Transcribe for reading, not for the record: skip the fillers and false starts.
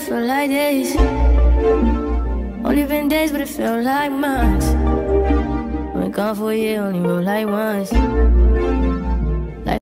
feel like days. Only been days, but it felt like months. Been gone for a year, only roll like once.